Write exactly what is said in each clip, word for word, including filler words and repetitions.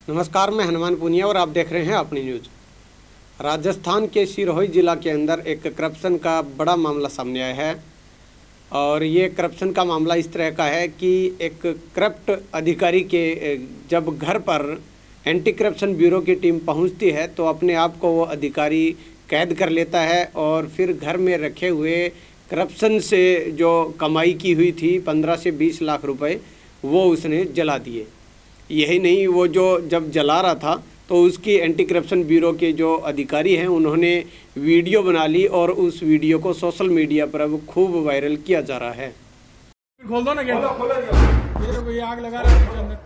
नमस्कार, मैं हनुमान पूनिया और आप देख रहे हैं अपनी न्यूज़। राजस्थान के सिरोही जिला के अंदर एक करप्शन का बड़ा मामला सामने आया है और ये करप्शन का मामला इस तरह का है कि एक करप्ट अधिकारी के जब घर पर एंटी करप्शन ब्यूरो की टीम पहुंचती है तो अपने आप को वो अधिकारी कैद कर लेता है और फिर घर में रखे हुए करप्शन से जो कमाई की हुई थी पंद्रह से बीस लाख रुपए वो उसने जला दिए। यही नहीं, वो जो जब जला रहा था तो उसकी एंटी करप्शन ब्यूरो के जो अधिकारी हैं उन्होंने वीडियो बना ली और उस वीडियो को सोशल मीडिया पर अब खूब वायरल किया जा रहा है। खोल दो ना गेट। ये कोई आग लगा रहा है अंदर।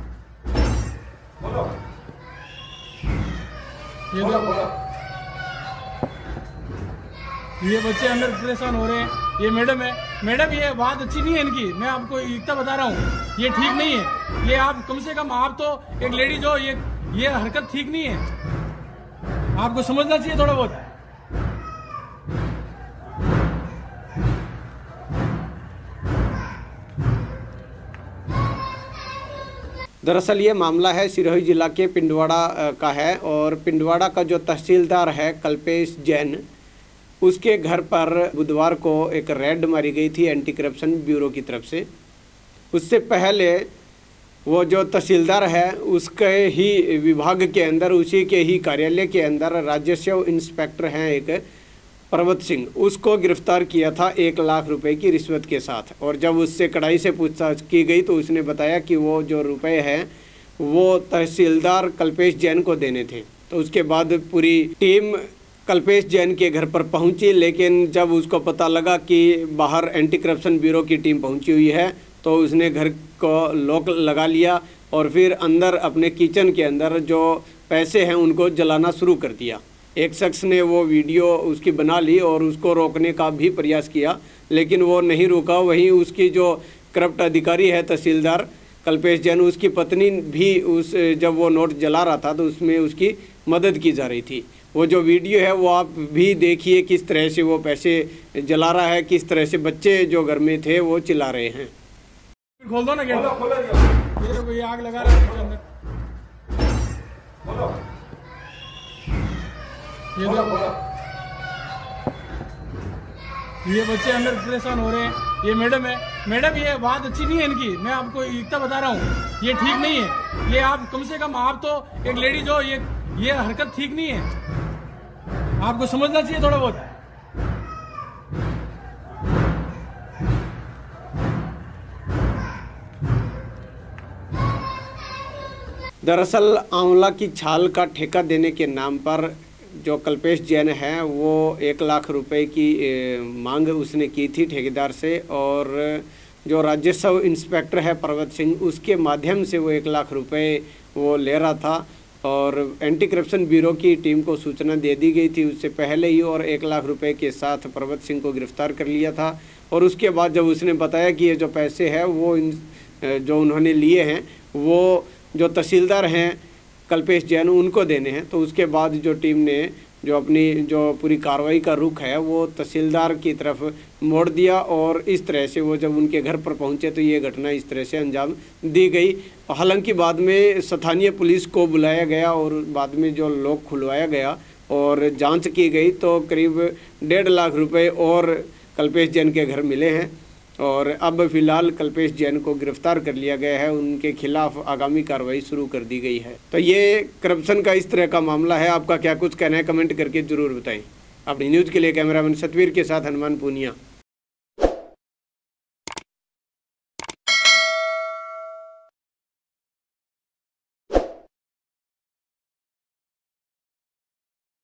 ये देखो, ये बच्चे अंदर परेशान हो रहे हैं। ये मैडम है, मैडम ये बात अच्छी नहीं है इनकी, मैं आपको एकता बता रहा हूँ, ये ठीक नहीं है। ये आप कम से कम आप तो एक लेडी जो ये ये हरकत ठीक नहीं है, आपको समझना चाहिए थोड़ा बहुत। दरअसल ये मामला है सिरोही जिला के पिंडवाड़ा का है और पिंडवाड़ा का जो तहसीलदार है कल्पेश जैन, उसके घर पर बुधवार को एक रेड मारी गई थी एंटी करप्शन ब्यूरो की तरफ से। उससे पहले वो जो तहसीलदार है उसके ही विभाग के अंदर, उसी के ही कार्यालय के अंदर राजस्व इंस्पेक्टर हैं एक पर्वत सिंह, उसको गिरफ्तार किया था एक लाख रुपए की रिश्वत के साथ। और जब उससे कड़ाई से पूछताछ की गई तो उसने बताया कि वो जो रुपए हैं वो तहसीलदार कल्पेश जैन को देने थे। तो उसके बाद पूरी टीम कल्पेश जैन के घर पर पहुंची, लेकिन जब उसको पता लगा कि बाहर एंटी करप्शन ब्यूरो की टीम पहुंची हुई है तो उसने घर को लॉक लगा लिया और फिर अंदर अपने किचन के अंदर जो पैसे हैं उनको जलाना शुरू कर दिया। एक शख्स ने वो वीडियो उसकी बना ली और उसको रोकने का भी प्रयास किया, लेकिन वो नहीं रुका। वहीं उसकी जो करप्ट अधिकारी है तहसीलदार कल्पेश जैन, उसकी पत्नी भी उस जब वो नोट जला रहा था तो उसमें उसकी मदद की जा रही थी। वो जो वीडियो है वो आप भी देखिए किस तरह से वो पैसे जला रहा है, किस तरह से बच्चे जो घर में थे वो चिल्ला रहे हैं। खोल दो ना गेट। ये कोई आग लगा रहा है अंदर। ये देखो, ये बच्चे अंदर परेशान हो रहे हैं। ये मैडम है, मैडम ये बात अच्छी नहीं है इनकी, मैं आपको एकता बता रहा हूँ, ये ठीक नहीं है। ये आप कम से कम आप तो एक लेडी जो ये ये हरकत ठीक नहीं है, आपको समझना चाहिए थोड़ा बहुत। दरअसल आंवला की छाल का ठेका देने के नाम पर जो कल्पेश जैन है वो एक लाख रुपए की मांग उसने की थी ठेकेदार से और जो राजस्व इंस्पेक्टर है पर्वत सिंह, उसके माध्यम से वो एक लाख रुपए वो ले रहा था और एंटी करप्शन ब्यूरो की टीम को सूचना दे दी गई थी उससे पहले ही और एक लाख रुपए के साथ पर्वत सिंह को गिरफ्तार कर लिया था। और उसके बाद जब उसने बताया कि ये जो पैसे हैं वो इन जो उन्होंने लिए हैं वो जो तहसीलदार हैं कल्पेश जैन उनको देने हैं, तो उसके बाद जो टीम ने जो अपनी जो पूरी कार्रवाई का रुख है वो तहसीलदार की तरफ मोड़ दिया और इस तरह से वो जब उनके घर पर पहुंचे तो ये घटना इस तरह से अंजाम दी गई। हालांकि बाद में स्थानीय पुलिस को बुलाया गया और बाद में जो लॉक खुलवाया गया और जांच की गई तो करीब डेढ़ लाख रुपए और कल्पेश जैन के घर मिले हैं और अब फिलहाल कल्पेश जैन को गिरफ्तार कर लिया गया है। उनके खिलाफ आगामी कार्रवाई शुरू कर दी गई है। तो ये करप्शन का इस तरह का मामला है। आपका क्या कुछ कहना है कमेंट करके ज़रूर बताएं। अपनी न्यूज़ के लिए कैमरामैन सतवीर के साथ हनुमान पूनिया।